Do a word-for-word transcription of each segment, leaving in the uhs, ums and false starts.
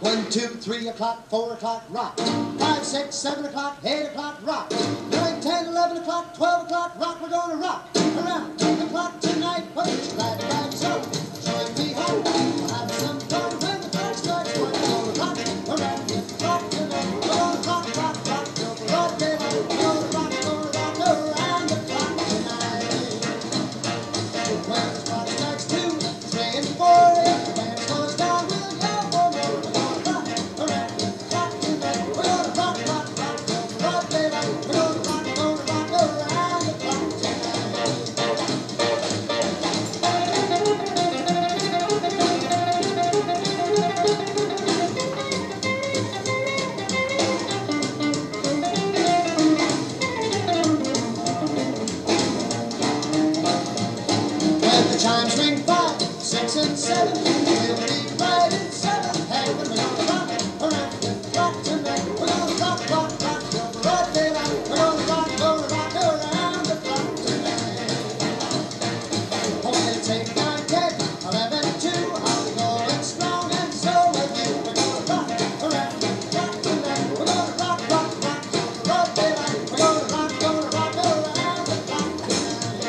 One, two, three o'clock, four o'clock, rock. Five, six, seven o'clock, eight o'clock, rock. Nine, ten, eleven o'clock, twelve o'clock, rock. We're gonna rock around the clock tonight. Put your glad rags on, join me home. We'll have some fun when the clock strikes one. We're gonna rock around the clock tonight. We're gonna rock, rock, rock till broad daylight. We're gonna rock, gonna rock around the clock tonight. When the clock strikes two, three, and four, if the band slows down, we'll yell for more. We're gonna rock around the clock tonight. We're gonna rock, rock, rock till broad daylight. We're gonna rock, gonna rock around the clock tonight. When the chimes ring five, six, and seven, we'll be right in seven. Hey, we're gonna rock around the clock tonight. We're gonna rock, rock, rock till broad daylight. We're gonna rock, gonna rock around the clock tonight. Oh, we'll take nine, ten, eleven, two. I'll be going strong, and so will you. We're gonna rock around the clock tonight. We're gonna rock, rock, rock till broad daylight. We're gonna rock, gonna rock around the clock tonight.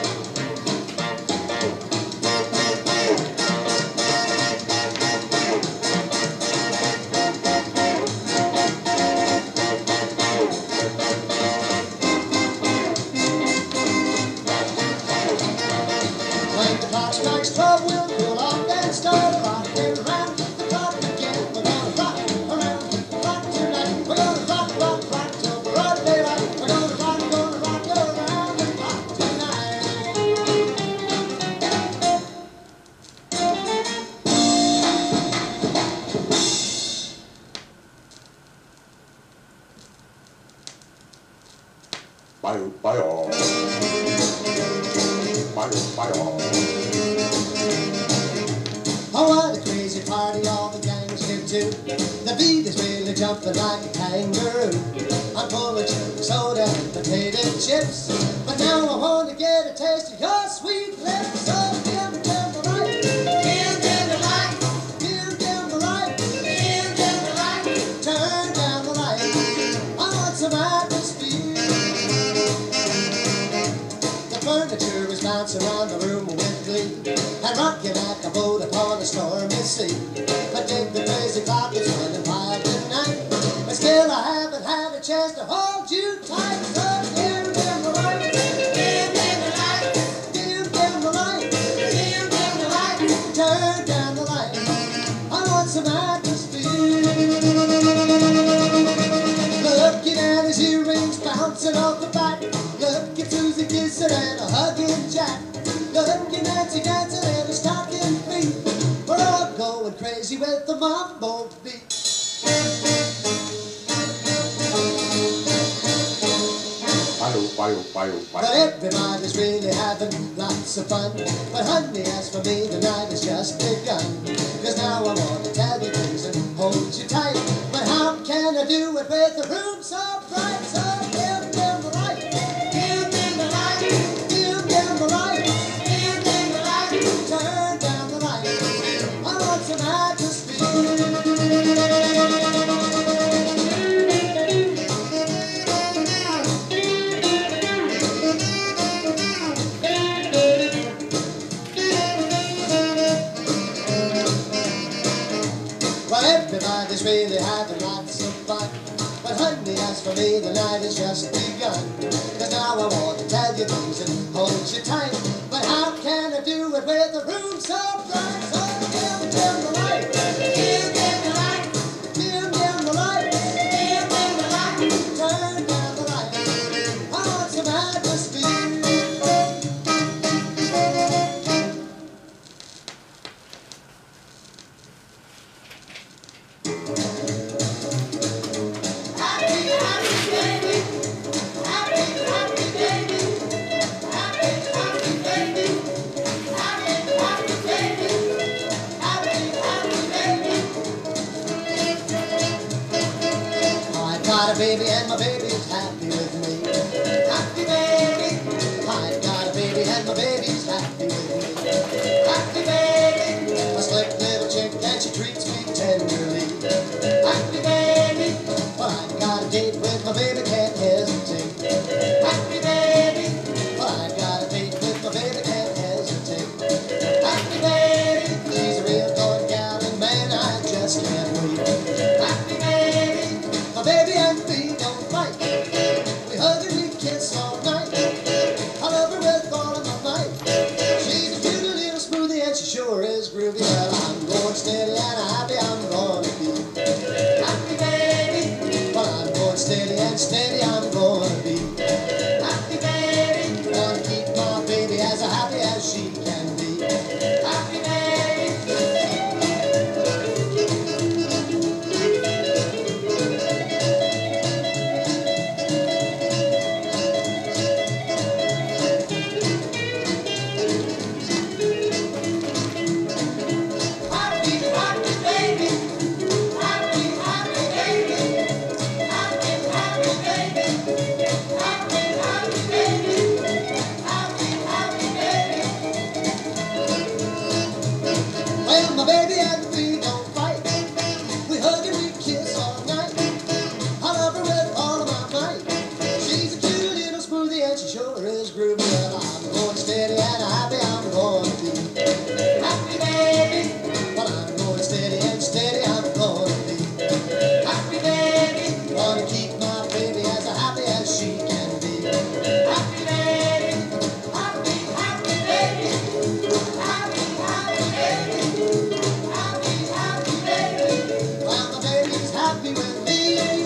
When the clock strikes twelve, we'll cool off and start rocking around the clock again. We're gonna rock around the clock tonight. We're gonna rock, rock, rock till broad daylight. We're gonna rock, gonna rock around the clock tonight. Bye, bye all. Bye, bye all. Oh, what a crazy party all the gangs get to. The beat is really jumping like a kangaroo. I'm full of chili soda and potato chips, but now I want to get a taste of your sweet lips. So give me, give me light. Give, give me light. Give, give me light. Give, give me light. Turn down the light. I want some atmosphere. The furniture is bouncing around the room with glee, and rocking like a boat upon a stormy sea. I dig the crazy clock, it's running wild tonight, but still I haven't had a chance to hold you tight. So give, give me light. Give, give me light. Give, give me light. Give, give me light. Turn down the light. I want some atmosphere. Looking at his earrings bouncing off the back. Look at Susie kissing and a hugging Jack. Look at Nancy dancing and her stocking feet. We're all going crazy with the mambo beat. Bye, bye, bye, But bye. everybody's really having lots of fun. But honey, as for me, the night has just begun. Cause now I want to tell you things and hold you tight. But how can I do it with the room so bright? So give them the light. Give them the light. Give them the light. Give them the light. Turn down the light. I want some atmosphere. Well, everybody's really having lots of fun. But honey, as for me, the night has just begun. Cause now I want to tell you things and hold you tight. But how can I do it with the room so bright? So give them the light. Give them the light. Give them the light. Give them the light. Turn down the light. I want some atmosphere. Got a baby and my baby's happy with me. Happy baby. I got a baby and my baby's happy with me. Happy baby. A slick little chick and she treats me tenderly. Happy baby. Well, I got a date with my baby, can't hesitate. Happy baby. Well, I got a date with my baby, can't hesitate. Happy baby. She's a real going gal, and man, I just can't wait. Happy baby. My baby and me don't fight. We hug and we kiss all night. I love her with all of my might. She's a cute little smoothie and she sure is groovy. Well, I'm going steady and happy I'm gonna be. Happy baby. Well, I'm going steady and steady I'm gonna be. Happy baby. Gonna keep my baby as happy as she can be. Happy baby. Well, my baby and me don't fight. We hug and we kiss all night. I love her with all of my might. She's a cute little smoothie and she sure is groovy. Well, I'm going steady and happy I'm going to be. Happy baby. Well, I'm going steady and steady I'm going to be. Happy baby. Gonna keep my baby as happy as she can be. Happy baby. Happy, happy baby. Happy, happy baby. Happy, happy baby. Well, my baby's happy with me.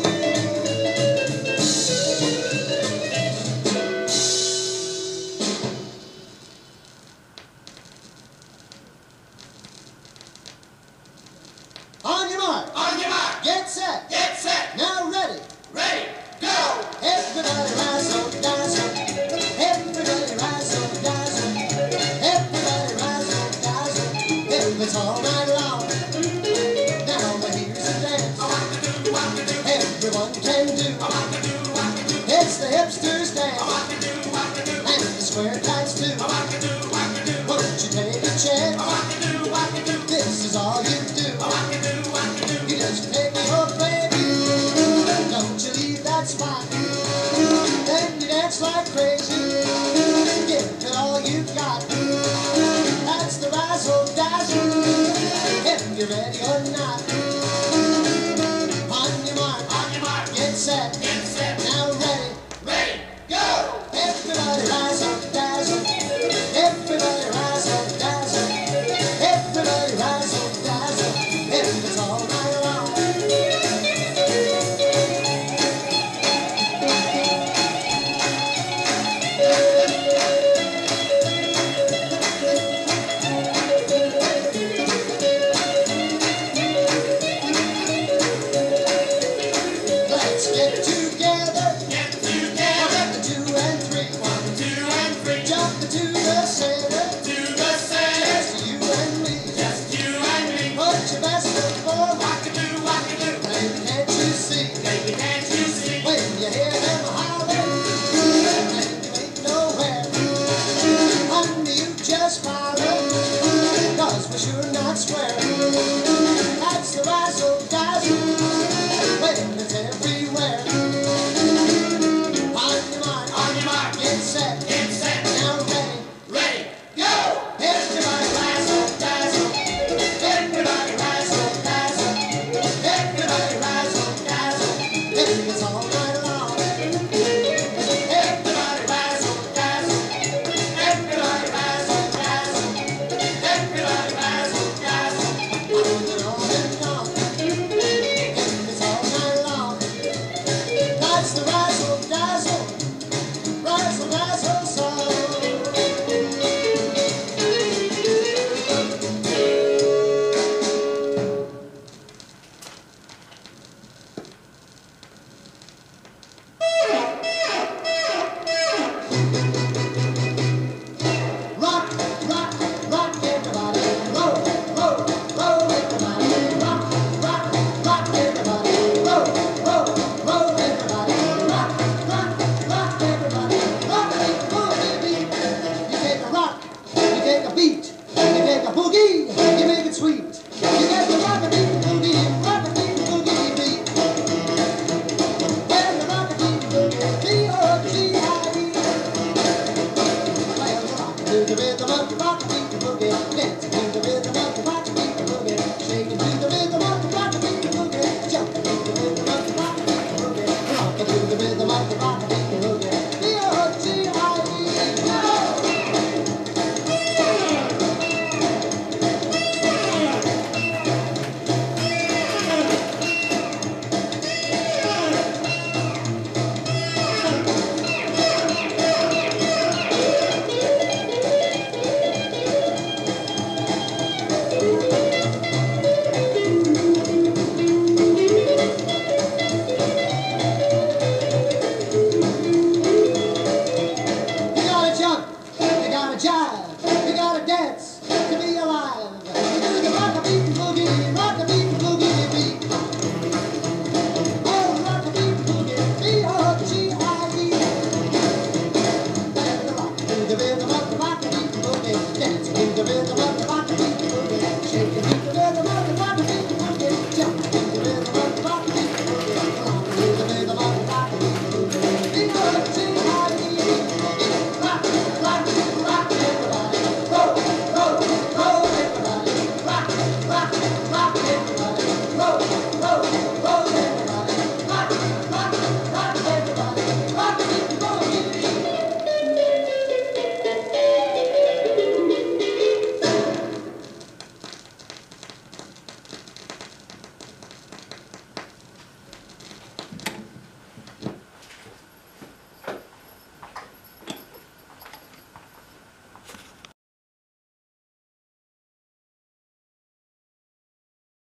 On your mark. On your mark. Get set. Get set. Now ready. Ready. Go. Everybody razzle dazzle. Everybody razzle dazzle. Everybody razzle dazzle. If it's all night long. Now here's a dance. I want to do, want to do. Everyone can do. I want to do, want to do. It's the hipsters I dance. want to do, want to do. And the square tights too. I want to do, want to do. Won't you take a chance? I want to do, want to do. This is all you do. I want to do, want to do. You just take your baby. Don't you leave that spot. Then you dance like crazy. Give it all you got. That's the razzle dazzle. If you're ready or not. On your mark. On your mark. Get set. Get set. Now ready. Ready. Go. Everybody razzle dazzle. Everybody razzle dazzle. Everybody razzle dazzle. If it's all night long. Let's get together. Get together. The two and three. One, two, and three. Jump into the center. To the center. Just you and me. Just you and me. Put your best foot forward. What to do, what to do. Baby, can't you see? Baby, can't you see? When you hear them holler, and you ain't nowhere. Honey, you just follow, cause we're sure not square. That's the razzle dazzle, when it's everywhere. On your mark, On your mark. get set, Get set. now ready. Ready. Go. Everybody razzle dazzle, everybody razzle dazzle, everybody razzle dazzle. If it's all night long. Everybody razzle dazzle, everybody razzle dazzle, everybody razzle dazzle. On and on and on. If it's all night long. That's the razzle.